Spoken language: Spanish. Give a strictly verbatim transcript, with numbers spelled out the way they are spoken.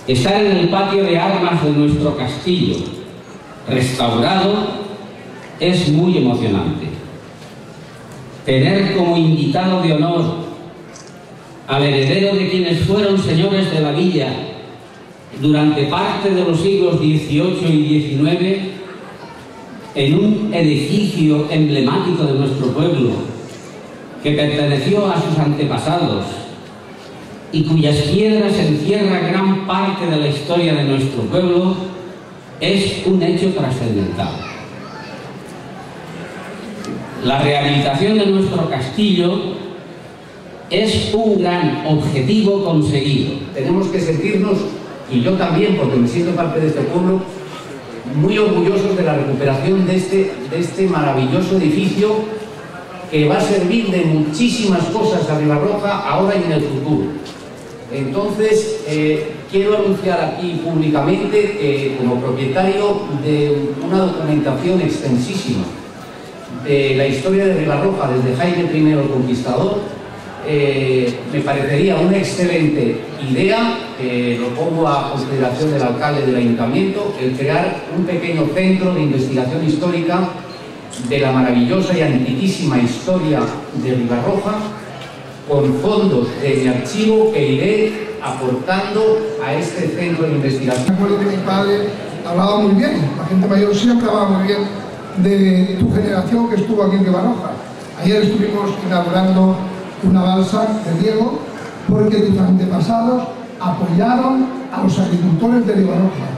Estar en el patio de armas de nuestro castillo, restaurado, es muy emocionante. Tener como invitado de honor al heredero de quienes fueron señores de la villa durante parte de los siglos dieciocho y diecinueve en un edificio emblemático de nuestro pueblo que perteneció a sus antepasados y cuyas piedras encierran gran parte de la historia de nuestro pueblo, es un hecho trascendental. La rehabilitación de nuestro castillo es un gran objetivo conseguido. Tenemos que sentirnos, y yo también, porque me siento parte de este pueblo, muy orgullosos de la recuperación de este, de este maravilloso edificio que va a servir de muchísimas cosas a Ribarroja ahora y en el futuro. Entonces, eh, quiero anunciar aquí públicamente que como propietario de una documentación extensísima de la historia de Ribarroja desde Jaime primero el Conquistador, eh, me parecería una excelente idea, que lo pongo a consideración del alcalde del ayuntamiento, el crear un pequeño centro de investigación histórica de la maravillosa y antiquísima historia de Ribarroja, con fondos de mi archivo que iré aportando a este centro de investigación. Me acuerdo que mi padre hablaba muy bien, la gente mayor siempre hablaba muy bien de tu generación que estuvo aquí en Ribarroja. Ayer estuvimos inaugurando una balsa de riego porque tus antepasados apoyaron a los agricultores de Ribarroja.